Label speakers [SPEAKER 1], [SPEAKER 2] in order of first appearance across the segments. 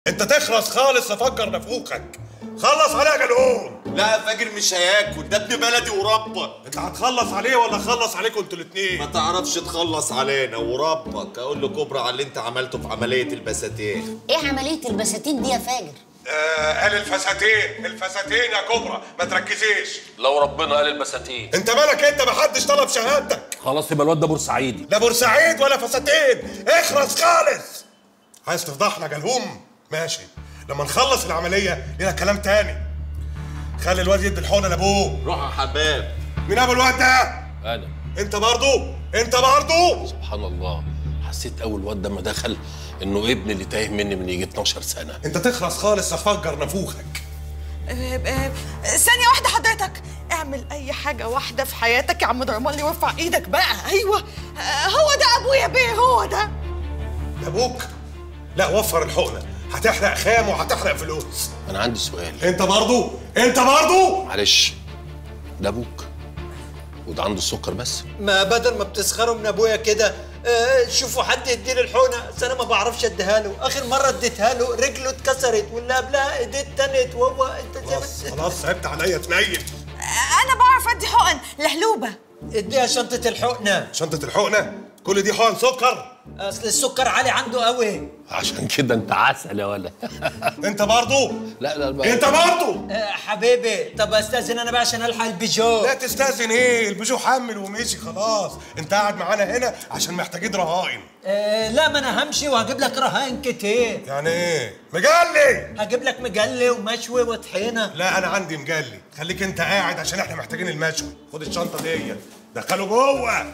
[SPEAKER 1] انت تخرس خالص افجر نافوخك. خلص عليه يا جلقوم.
[SPEAKER 2] لا يا فاجر مش هياكل، ده ابن بلدي وربك.
[SPEAKER 1] انت هتخلص عليه ولا اخلص عليكم انتوا الاتنين؟
[SPEAKER 2] ما تعرفش تخلص علينا وربك. اقول له كبرى على اللي انت عملته في عمليه البساتين.
[SPEAKER 3] ايه عمليه البساتين دي يا فاجر؟
[SPEAKER 1] قال الفساتين يا كبرى، ما تركزيش.
[SPEAKER 4] لو ربنا قال البساتين.
[SPEAKER 1] انت مالك انت؟ محدش طلب شهادتك.
[SPEAKER 4] خلاص يبقى الواد ده بورسعيدي.
[SPEAKER 1] لا بورسعيد ولا فساتين، اخرس خالص. عايز تفضحنا جلهوم؟ ماشي، لما نخلص العمليه لينا كلام تاني. خلي الواد يدي الحقنه لابوه.
[SPEAKER 2] روح يا حباب.
[SPEAKER 1] مين ابو الواد ده؟
[SPEAKER 4] انا.
[SPEAKER 1] انت برضو؟
[SPEAKER 4] سبحان الله، حسيت اول الواد ده ما دخل انه ابني اللي تايه مني من يجي 12 سنه.
[SPEAKER 1] انت تخرس خالص افجر نافوخك.
[SPEAKER 5] ثانية واحدة حضرتك، اعمل أي حاجة واحدة في حياتك يا عم درمالي وارفع إيدك بقى. أيوه هو ده أبويا بيه، هو ده.
[SPEAKER 1] ده أبوك؟ لا وفر الحقنة، هتحرق خام وهتحرق فلوس.
[SPEAKER 4] أنا عندي سؤال.
[SPEAKER 1] أنت برضو؟
[SPEAKER 4] معلش، ده أبوك وده عنده السكر بس؟
[SPEAKER 6] ما بدل ما بتسخروا من أبويا كده شوفوا حد يديني الحقنة. بس أنا ما بعرفش أديها له، آخر مرة اديتها له رجله اتكسرت واللي قبلها إيديه اتنت وهو أنت
[SPEAKER 1] خلاص صعبت عليا تنيل.
[SPEAKER 5] أنا بعرف أدي حقن لهلوبة.
[SPEAKER 6] اديها شنطة الحقنة.
[SPEAKER 1] شنطة الحقنة؟ كل دي حقن سكر؟
[SPEAKER 6] أصل السكر عالي عنده قوي.
[SPEAKER 4] عشان كده أنت عسل يا ولا.
[SPEAKER 1] أنت برضو؟
[SPEAKER 4] لا بقى.
[SPEAKER 1] أنت برضو؟
[SPEAKER 6] حبيبي، طب أستأذن أنا بقى عشان ألحق البيجو.
[SPEAKER 1] لا تستأذن إيه؟ البيجو حمل ومشي خلاص. أنت قاعد معانا هنا عشان محتاجين رهائن.
[SPEAKER 6] لا ما أنا همشي وهجيب لك رهائن كتير.
[SPEAKER 1] يعني إيه؟ مجلي؟
[SPEAKER 6] هجيب لك مجلي ومشوي وطحينة.
[SPEAKER 1] لا أنا عندي مجلي، خليك أنت قاعد عشان إحنا محتاجين المشوي. خد الشنطة دي دخله جوه.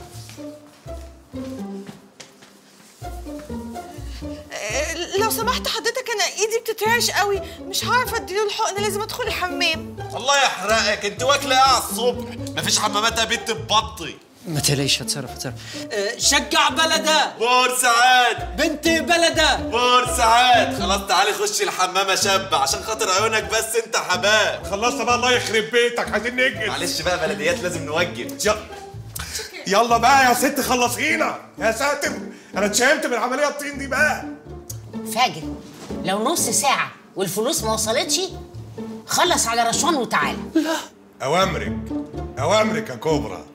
[SPEAKER 5] لو سمحت حضرتك، انا ايدي بتترعش قوي، مش هعرف اديله الحقنه، لازم ادخل الحمام.
[SPEAKER 2] الله يحرقك، انت واكله ايه على الصبح؟ مفيش حمامات يا بنت ببطي.
[SPEAKER 6] ما تقلقيش، هتصرف. شجع بلدة
[SPEAKER 2] بورسعيد.
[SPEAKER 6] بنتي بلدة
[SPEAKER 2] بورسعيد. خلاص تعالي خشي الحمام يا شابة عشان خاطر عيونك بس انت حباب.
[SPEAKER 1] خلصت بقى، الله يخرب بيتك، عايزين ننجز.
[SPEAKER 2] معلش بقى بلديات لازم نوجب.
[SPEAKER 1] يلا بقى يا ست خلصينا. يا ساتر، انا اتشهمت من العمليه الطين دي بقى.
[SPEAKER 3] فاجر، لو نص ساعه والفلوس ما وصلتش خلص على رشوان وتعالى.
[SPEAKER 1] لا اوامرك يا كوبرا.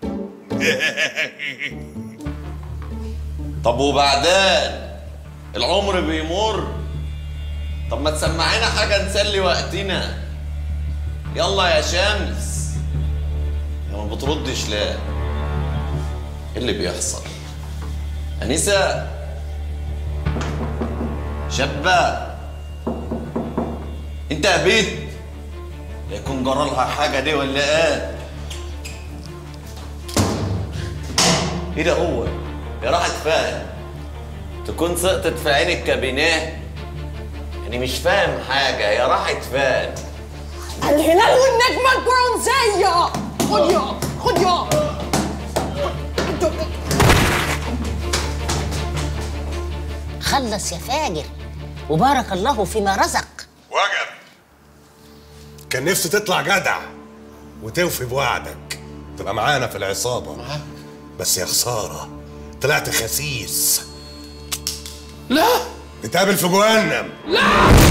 [SPEAKER 2] طب وبعدين العمر بيمر. طب ما تسمعينا حاجه نسلي وقتنا. يلا يا شمس. يا ما بتردش ليه؟ ايه اللي بيحصل؟ انسه شابه، انت يا بيت يكون جرالها حاجه دي ولا ايه؟ ايه ده هو؟ يا راحت فاهم تكون سقطت في عين الكابينيه. يعني مش فاهم حاجه، يا راحت فاهم.
[SPEAKER 5] الهلال والنجمه البرونزيه. خد يا
[SPEAKER 3] خلص يا فاجر وبارك الله فيما رزق.
[SPEAKER 1] وجب. كان نفسي تطلع جدع وتوفي بوعدك، تبقى معانا في العصابه. بس يا خساره طلعت خسيس.
[SPEAKER 4] لا
[SPEAKER 1] نتقابل في جهنم.
[SPEAKER 4] لا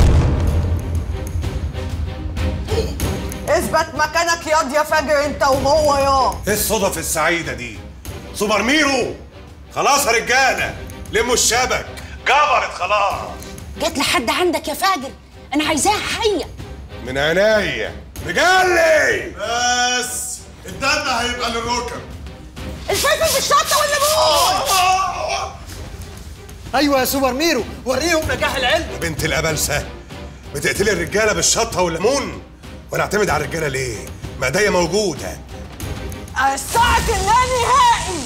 [SPEAKER 5] اثبت مكانك ياض يا فاجر، انت وهو يا.
[SPEAKER 1] ايه الصدف السعيده دي؟ سوبر ميرو. خلاص يا رجاله لموا الشبك، كبرت خلاص.
[SPEAKER 3] جت لحد عندك يا فاجر، انا عايزاها حيه.
[SPEAKER 1] من عينيا مجلي.
[SPEAKER 2] بس الدم هيبقى للركب.
[SPEAKER 5] الفلفل بالشطه والليمون.
[SPEAKER 6] أيوة يا سوبر ميرو، وريهم نجاح العلم.
[SPEAKER 1] يا بنت الأبلسة، بتقتلي الرجالة بالشطة والليمون؟ وأنا أعتمد على الرجالة ليه؟ ما ايديا موجودة.
[SPEAKER 5] الساعة اللانهائي.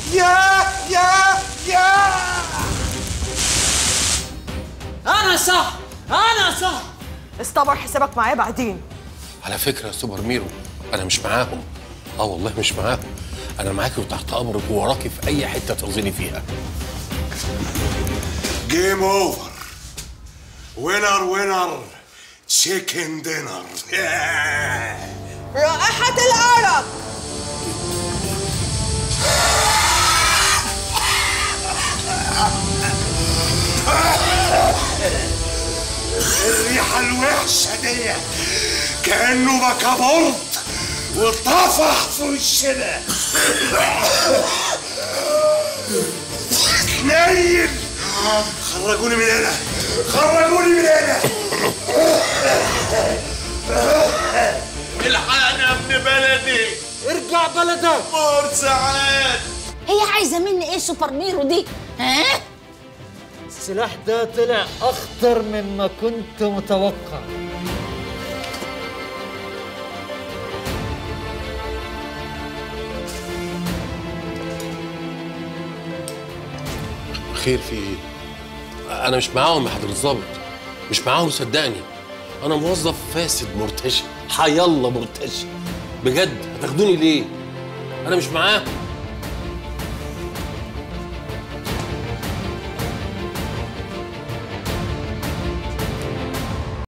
[SPEAKER 1] يا
[SPEAKER 6] أنا صح.
[SPEAKER 5] استبر حسابك معايا بعدين.
[SPEAKER 4] على فكره يا سوبر ميرو، انا مش معاهم. والله مش معاهم، انا معاكي وتحت امرك ووراكي في اي حته ترزني فيها.
[SPEAKER 1] جيم اوفر. وينر تشيكن دينر.
[SPEAKER 5] رائحة العرق.
[SPEAKER 1] الريحة الوحشة دي كأنه بكابورت وطفح في وشنا. نايل، خرجوني من هنا، خرجوني من هنا.
[SPEAKER 2] الحقنا يا ابن بلدي.
[SPEAKER 6] ارجع بلدك.
[SPEAKER 2] بورسعاد.
[SPEAKER 3] هي عايزه مني ايه سوبر ميرو دي؟ ها؟
[SPEAKER 6] السلاح ده طلع اخطر مما كنت متوقع.
[SPEAKER 4] خير في ايه؟ انا مش معاهم يا حضرة الظابط، مش معاهم صدقني. انا موظف فاسد مرتشي، حيالله مرتشي بجد. هتاخدوني ليه؟ انا مش معاهم.